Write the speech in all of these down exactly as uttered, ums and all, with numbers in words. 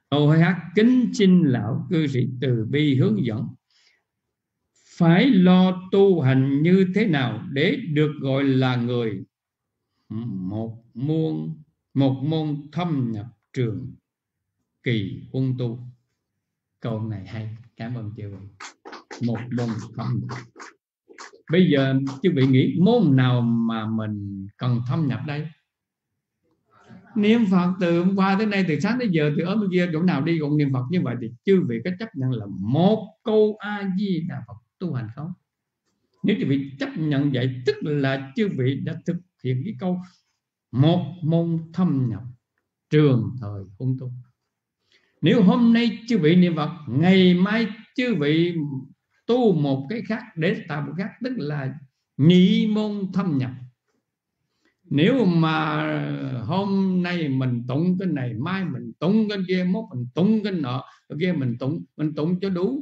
Câu hai hát: kính xin lão cư sĩ từ bi hướng dẫn phải lo tu hành như thế nào để được gọi là người một môn một môn thâm nhập trường kỳ huân tu. Câu này hay, cảm ơn chư vị. Một môn thâm nhập. Bây giờ chư vị nghĩ môn nào mà mình cần thâm nhập đây? Niệm Phật từ hôm qua tới nay, từ sáng tới giờ, từ ở bên kia chỗ nào đi cũng niệm Phật như vậy, thì chư vị có chấp nhận là một câu A Di Đà Phật tu hành không? Nếu chư vị chấp nhận vậy, tức là chư vị đã thực hiện cái câu một môn thâm nhập trường thời huân tu. Nếu hôm nay chư vị niệm Phật, ngày mai chư vị tu một cái khác để tạo một khác, tức là nhị môn thâm nhập. Nếu mà hôm nay mình tụng cái này, mai mình tụng cái kia, mốt mình tụng cái nọ, cái kia mình tụng, mình tụng cho đủ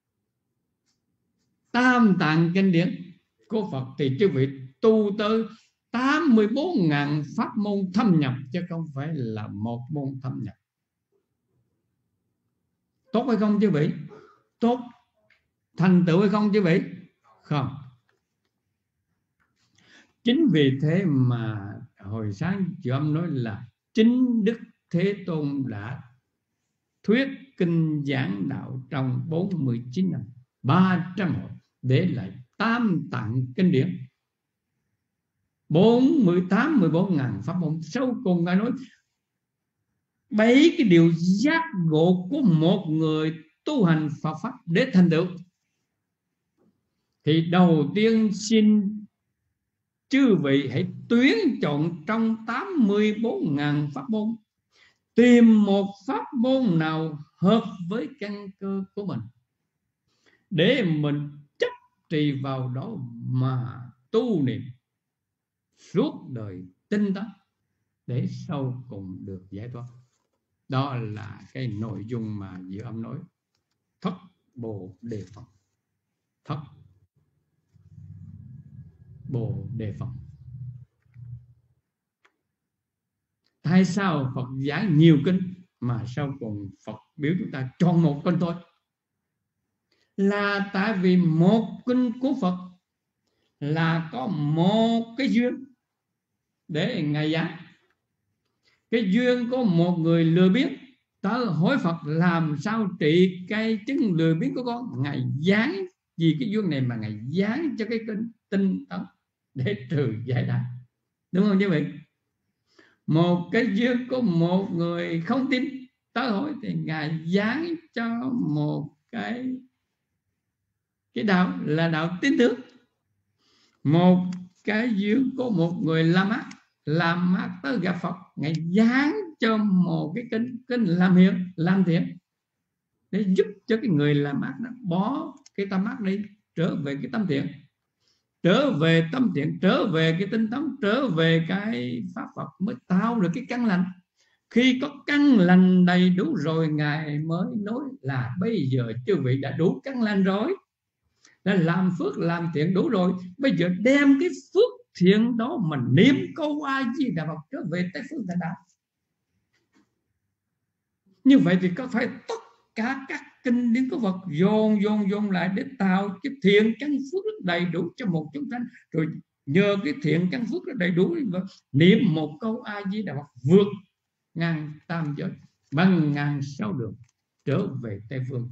tam tạng kinh điển của Phật, thì chư vị tu tới tám mươi bốn ngàn pháp môn thâm nhập, chứ không phải là một môn thâm nhập. Tốt hay không chư vị? Tốt. Thành tựu hay không chư vị? Không. Chính vì thế mà hồi sáng chị ông nói là chính Đức Thế Tôn đã thuyết kinh giảng đạo trong bốn mươi chín năm, ba trăm hội, để lại tam tạng kinh điển, bốn mươi tám, mười bốn ngàn pháp môn. Sau cùng Ngài nói bảy cái điều giác ngộ của một người tu hành Phật pháp để thành tựu. Thì đầu tiên xin chư vị hãy tuyển chọn trong tám mươi bốn ngàn pháp môn, tìm một pháp môn nào hợp với căn cơ của mình, để mình chấp trì vào đó mà tu niệm suốt đời tinh tấn, để sau cùng được giải thoát. Đó là cái nội dung mà Diệu Âm nói thất bồ đề Phật. Thất bồ đề Phật. Tại sao Phật giảng nhiều kinh mà sau cùng Phật biểu chúng ta chọn một kinh thôi? Là tại vì một kinh của Phật là có một cái duyên để Ngài giảng. Cái duyên có một người lừa biếng tới hỏi Phật làm sao trị cái chứng lừa biếng của con. Ngài giảng vì cái duyên này mà Ngài giảng cho cái kinh tinh tấn để trừ giải đáp. Đúng không chứ vị? Một cái duyên của một người không tin tới hỏi thì Ngài giảng cho một cái cái đạo là đạo tín tưởng. Một cái duyên của một người làm ác, làm ác tới gặp Phật, Ngài giảng cho một cái kinh kinh làm hiền, làm thiện, để giúp cho cái người làm ác đó bỏ cái tâm ác đi, trở về cái tâm thiện, trở về tâm thiện, trở về cái tinh tấn, trở về cái pháp Phật, mới tạo được cái căn lành. Khi có căn lành đầy đủ rồi, Ngài mới nói là bây giờ chư vị đã đủ căn lành rồi, đã làm phước làm thiện đủ rồi, bây giờ đem cái phước thiện đó mình niệm câu A Di Đà Phật trở về Tây Phương Thành Đạo. Như vậy thì có phải tất cả các kinh điển của Phật dồn dồn dồn lại để tạo cái thiện căn phước đầy đủ cho một chúng sanh, rồi nhờ cái thiện căn phước đầy đủ niệm một câu A Di Đà Phật vượt ngàn tam giới, bằng ngàn sáu đường trở về Tây Phương,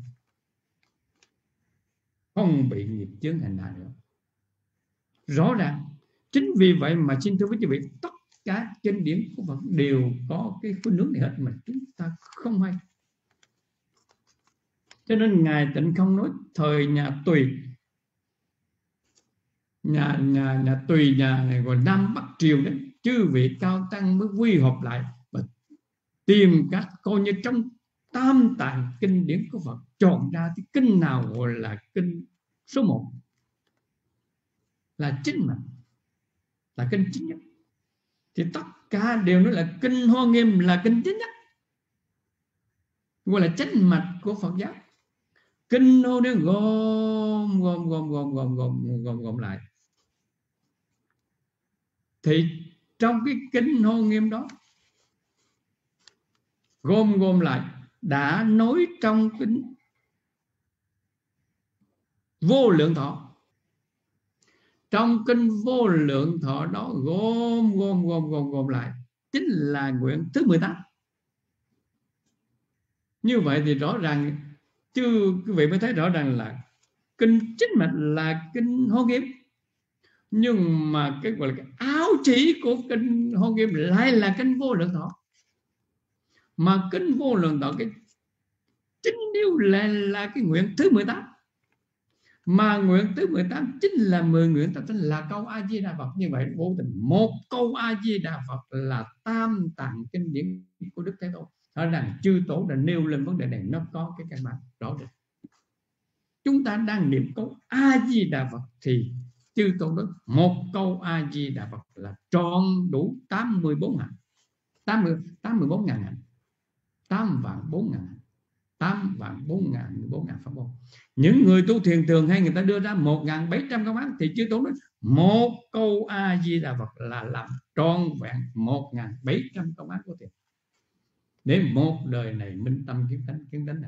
không bị nghiệp chướng hành hạ nữa. Rõ ràng. Chính vì vậy mà xin thưa với quý vị, tất cả kinh điển của Phật đều có cái khuynh hướng này hết mà chúng ta không hay. Cho nên Ngài Tịnh không nói thời nhà Tùy, nhà nhà nhà Tùy, nhà này gọi Nam Bắc Triều đấy, chư vị cao tăng mới quy hợp lại và tìm cách coi như trong tam tạng kinh điển của Phật chọn ra cái kinh nào gọi là kinh số một, là chính mà là kinh chính nhất, thì tất cả đều nói là kinh Hoa Nghiêm là kinh chính nhất, gọi là chánh mạch của Phật giáo. Kinh Hoa Nghiêm gom gom gom gom gom gom gom gom lại, thì trong cái kinh Hoa Nghiêm đó gom gom lại đã nói trong kinh Vô Lượng Thọ. Trong kinh Vô Lượng Thọ đó gom gom gom gom gom lại chính là nguyện thứ mười tám. Như vậy thì rõ ràng, chứ quý vị mới thấy rõ ràng là kinh chính mạch là kinh Hôn Nghiêm, nhưng mà cái gọi là cái áo chỉ của kinh Hôn Nghiêm lại là kinh Vô Lượng Thọ. Mà kinh Vô Lượng Thọ cái chính yếu là là cái nguyện thứ mười tám. Mà nguyện thứ mười tám chính là mười nguyện tập là câu A Di Đà Phật. Như vậy vô tình một câu A Di Đà Phật là tam tạng kinh điển của Đức Thế Tôn. Ở rằng chư tổ đã nêu lên vấn đề này, nó có cái căn bản rõ ràng. Chúng ta đang niệm câu A Di Đà Phật thì chư tổ nói một câu A Di Đà Phật là tròn đủ tám mươi bốn ngàn, tám mươi tám mươi bốn ngàn, tám vạn bốn ngàn, tám vạn bốn ngàn, mười bốn ngàn pháp môn. Những người tu thiền thường hay người ta đưa ra một ngàn bảy trăm câu án, thì chư tổ nói một câu A Di Đà Phật là làm tròn vẹn một ngàn bảy trăm câu án của thiền, để một đời này minh tâm kiến tánh, kiến tánh này.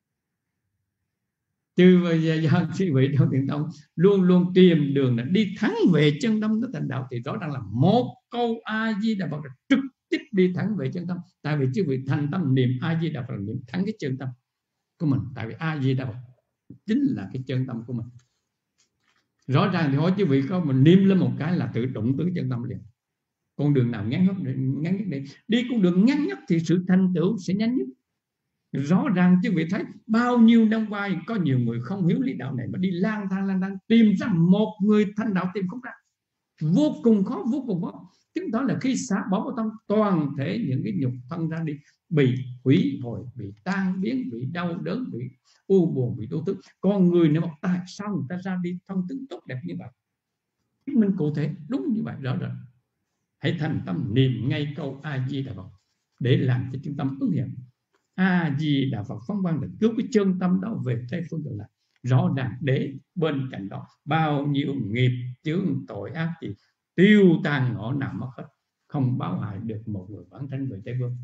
Chứ bây giờ do quý vị trong thiền tông luôn luôn tìm đường là đi thẳng về chân tâm nó thành đạo, thì rõ ràng là một câu A Di Đà Phật là trực tiếp đi thẳng về chân tâm. Tại vì quý vị thành tâm niệm A Di Đà Phật là niệm thẳng cái chân tâm của mình. Tại vì A Di Đà Phật chính là cái chân tâm của mình. Rõ ràng thì hỏi quý vị có mình niệm lên một cái là tự động tới chân tâm liền. Con đường nào ngắn nhất, ngắn nhất đi, đi con đường ngắn nhất thì sự thành tựu sẽ nhanh nhất. Rõ ràng chứ vị thấy bao nhiêu năm qua có nhiều người không hiểu lý đạo này mà đi lang thang lang thang tìm ra một người thành đạo tìm không ra, vô cùng khó, vô cùng khó. Chứng tỏ là khi xả bỏ vào tâm, toàn thể những cái nhục thân ra đi bị hủy hồi, bị tan biến, bị đau đớn, bị u buồn, bị đau tức. Con người nếu mà tại sao người ta ra đi thân tướng tốt đẹp như vậy? Chứng minh cụ thể đúng như vậy rõ ràng. Hãy thành tâm niệm ngay câu A Di Đà Phật để làm cho trung tâm ứng hiện. A Di Đà Phật phóng quang để cứu cái chân tâm đó về Tây phương cực lạc. Rõ ràng để bên cạnh đó bao nhiêu nghiệp chướng tội ác thì tiêu tan ngõ nào mất hết, không báo hại được một người vãng sanh về Tây phương.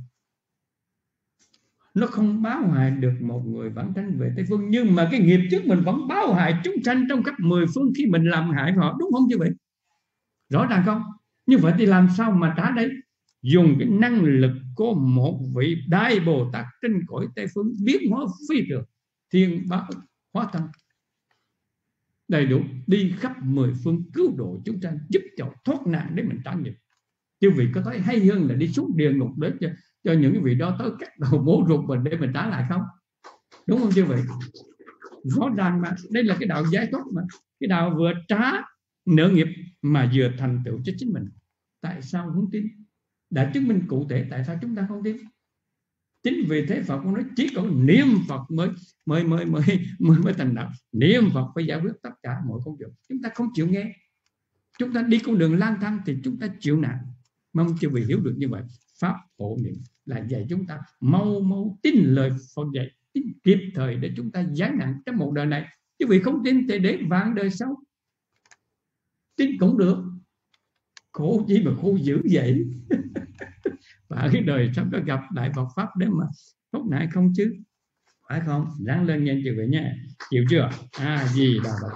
Nó không báo hại được một người vãng sanh về Tây phương, nhưng mà cái nghiệp trước mình vẫn báo hại chúng sanh trong khắp mười phương khi mình làm hại họ, đúng không như vậy? Rõ ràng không? Như vậy thì làm sao mà trả đấy? Dùng cái năng lực của một vị Đại Bồ Tát trên cõi Tây phương biến hóa phi thường, thiên báo hóa thân đầy đủ, đi khắp mười phương cứu độ chúng ta, giúp cho thoát nạn để mình trả nghiệp. Chứ vị có thấy hay hơn là đi xuống địa ngục để cho, cho những vị đó tới cắt đầu bố ruột mình để mình trả lại không? Đúng không chứ vậy? Rõ ràng mà đây là cái đạo giải thoát, mà cái đạo vừa trả nợ nghiệp mà vừa thành tựu cho chính mình. Tại sao không tin? Đã chứng minh cụ thể, tại sao chúng ta không tin? Chính vì thế Phật cũng nói chỉ có niệm Phật mới mới mới mới mới, mới thành đạo. Niệm Phật phải giải quyết tất cả mọi công việc. Chúng ta không chịu nghe, chúng ta đi con đường lang thang thì chúng ta chịu nạn. Mong chư vị hiểu được như vậy. Pháp hộ niệm là dạy chúng ta mau mau tin lời Phật dạy, tin kịp thời để chúng ta giải nạn trong một đời này. Chứ vì không tin thì để vạn đời sau. Tin cũng được, khổ chỉ mà khổ dữ vậy. Và cái đời sắp có gặp Đại Phật Pháp để mà tốt nại không chứ? Phải không? Ráng lên nhanh chư vị nha. Chịu chưa? A Di Đà Phật.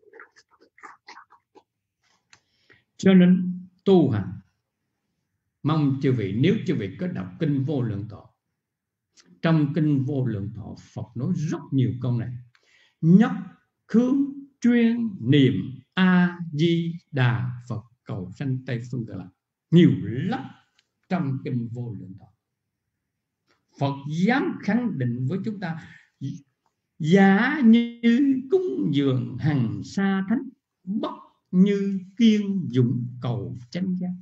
Cho nên tu hành, mong chư vị nếu chư vị có đọc kinh Vô Lượng Thọ, trong kinh Vô Lượng Thọ Phật nói rất nhiều câu này: nhất khương chuyên niệm A Di Đà Phật cầu sanh Tây phương cực lạc. Nhiều lắm trong kinh Vô Lượng Thọ. Phật dám khẳng định với chúng ta: giả như cúng dường hằng sa thánh, bất như kiên dụng cầu chánh giác.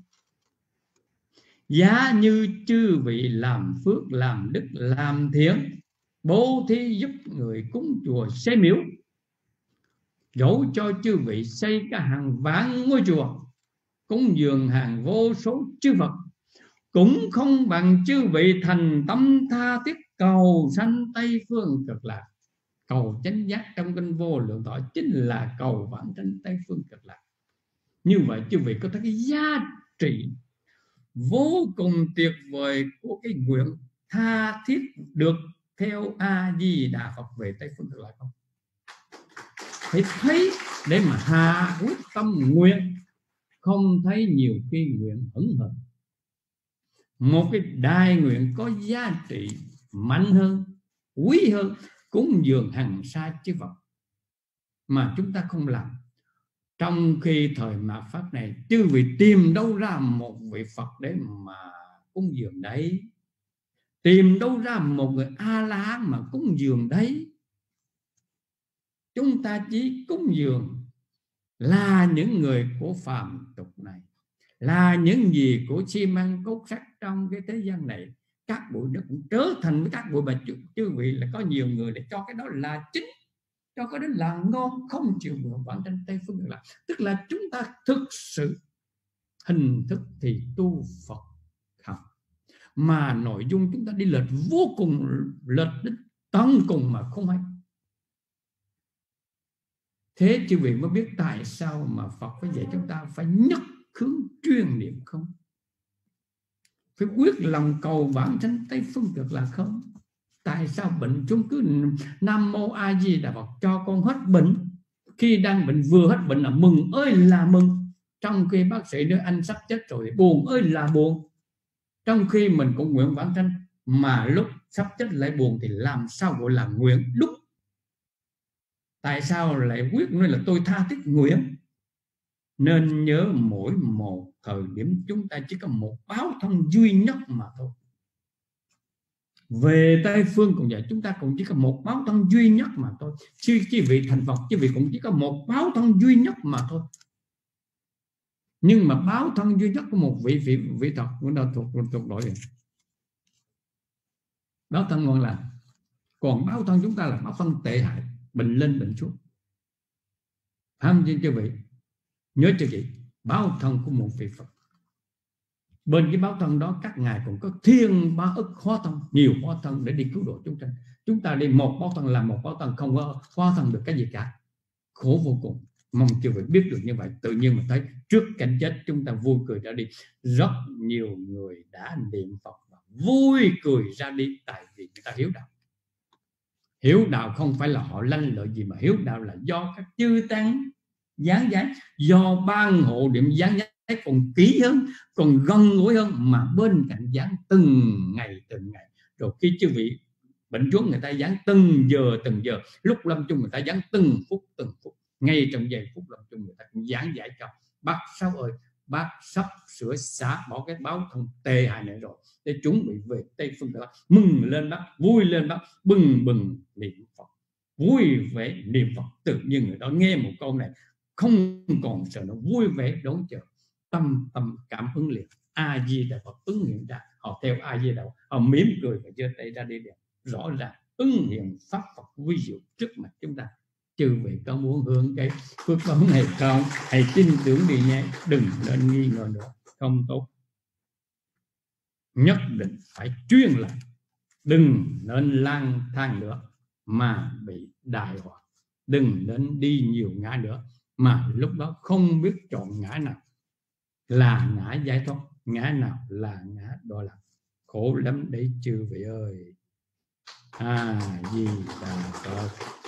Giả như chư vị làm phước, làm đức, làm thiện, bố thí giúp người cúng chùa xây miếu, dẫu cho chư vị xây cả hàng vạn ngôi chùa, cúng dường hàng vô số chư Phật, cũng không bằng chư vị thành tâm tha thiết cầu sanh Tây phương cực lạc. Cầu chánh giác trong kinh Vô Lượng Thọ chính là cầu vãng sanh Tây phương cực lạc. Như vậy chư vị có thấy cái giá trị vô cùng tuyệt vời của cái nguyện tha thiết được theo A Di Đà Phật về Tây Phương Cực Lạc không? Phải thấy để mà hạ quyết tâm nguyện. Không thấy nhiều khi nguyện hững hờ. Một cái đại nguyện có giá trị mạnh hơn, quý hơn cúng dường hằng sa chư Phật mà chúng ta không làm. Trong khi thời mạt Pháp này, chư vị tìm đâu ra một vị Phật để mà cúng dường đấy? Tìm đâu ra một người A-la-hán mà cúng dường đấy? Chúng ta chỉ cúng dường là những người của phàm tục này, là những gì của xi măng cốt sắt trong cái thế gian này. Các bụi nó cũng trở thành với các bụi, mà chư vị là có nhiều người để cho cái đó là chính, cho cái đó là ngon, không chịu mượn bản trên Tây Phương Cực Lạc. Tức là chúng ta thực sự hình thức thì tu Phật học, mà nội dung chúng ta đi lệch vô cùng, lệch đến tận cùng mà không hay. Thế chư vị mới biết tại sao mà Phật phải dạy chúng ta phải nhất hướng chuyên niệm không, phải quyết lòng cầu bản thân Tây Phương Cực Lạc không. Tại sao bệnh chúng cứ Nam Mô A Di Đà Phật cho con hết bệnh, khi đang bệnh vừa hết bệnh là mừng ơi là mừng, trong khi bác sĩ nói anh sắp chết rồi thì buồn ơi là buồn. Trong khi mình cũng nguyện bản thân mà lúc sắp chết lại buồn thì làm sao gọi là nguyện đúc? Tại sao lại quyết nói là tôi tha thiết nguyện? Nên nhớ mỗi một thời điểm chúng ta chỉ có một báo thông duy nhất mà thôi. Về Tây Phương cũng vậy, chúng ta cũng chỉ có một báo thông duy nhất mà thôi. Chứ quý vị thành Phật, quý vị cũng chỉ có một báo thông duy nhất mà thôi. Nhưng mà báo thông duy nhất của một vị vị vị Phật cũng đã thuộc thuộc đội rồi. Báo thân ngon lành. Còn báo thân chúng ta là báo thân tệ hại, bệnh lên bệnh xuống. Tham trên chư vị, nhớ cho chị, báo thân của một vị Phật. Bên cái báo thân đó các ngài cũng có thiên ba ức hóa thân, nhiều hóa thân để đi cứu độ chúng sanh. Chúng ta đi một báo thân là một báo thân, không có hóa thân được cái gì cả, khổ vô cùng. Mong chư vị biết được như vậy, tự nhiên mà thấy trước cảnh chết chúng ta vui cười ra đi. Rất nhiều người đã niệm Phật và vui cười ra đi, tại vì người ta hiếu đạo. Hiếu đạo không phải là họ lanh lợi gì, mà hiếu đạo là do các chư tăng giảng giải, do ban hộ niệm giảng giải còn kỹ hơn, còn gần gũi hơn, mà bên cạnh giảng từng ngày từng ngày. Rồi khi chư vị bệnh xuống, người ta giảng từng giờ từng giờ, lúc lâm chung người ta giảng từng phút từng phút, ngay trong giây phút lâm chung người ta cũng giảng giải cho bác Sáu ơi, bác sắp sửa xả bỏ cái báo thông tệ hại này rồi, để chuẩn bị về Tây Phương Cực Lạc. Mừng lên bác, vui lên bác, bừng bừng niệm Phật, vui vẻ niệm Phật. Tự nhiên người đó nghe một câu này không còn sợ, nó vui vẻ đón chờ, tâm tâm cảm ứng liền. A Di Đà Phật ứng hiện ra, họ theo A Di Đà Phật, họ mỉm cười và giơ tay ra đi đẹp, rõ ràng ứng hiện pháp Phật quý diệu trước mặt chúng ta. Chư vị có muốn hưởng cái phước báu này không? Hãy tin tưởng đi nhé, đừng nên nghi ngờ nữa, không tốt. Nhất định phải chuyên làm, đừng nên lang thang nữa mà bị đại họa, đừng nên đi nhiều ngã nữa mà lúc đó không biết chọn ngã nào là ngã giải thoát, ngã nào là ngã đọa lạc. Khổ lắm đấy chư vị ơi. A Di Đà Phật.